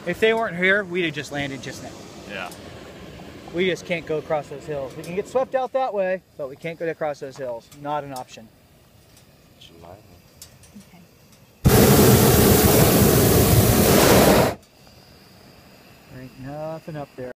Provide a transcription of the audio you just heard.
If they weren't here, we'd have just landed just now. Yeah. We just can't go across those hills. We can get swept out that way, but we can't go across those hills. Not an option. Okay. There ain't nothing up there.